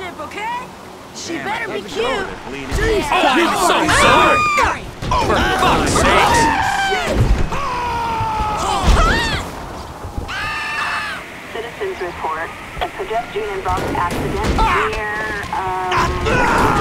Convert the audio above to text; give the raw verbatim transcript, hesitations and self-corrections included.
ship, okay? She Damn, better be I cute. Jesus. Oh, I'm so sorry! For fuck's sake! Citizens report a pedestrian-involved accident near, um...